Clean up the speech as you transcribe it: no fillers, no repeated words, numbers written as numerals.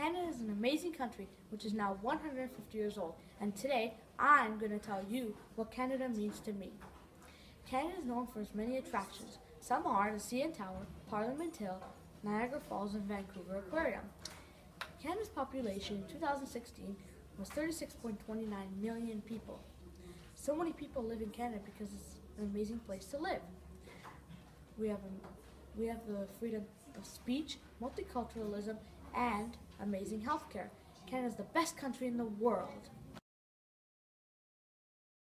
Canada is an amazing country which is now 150 years old, and today I'm going to tell you what Canada means to me. Canada is known for its many attractions. Some are the CN Tower, Parliament Hill, Niagara Falls, and Vancouver Aquarium. Canada's population in 2016 was 36.29 million people. So many people live in Canada because it's an amazing place to live. We have the freedom of speech, multiculturalism, and amazing healthcare. Canada is the best country in the world.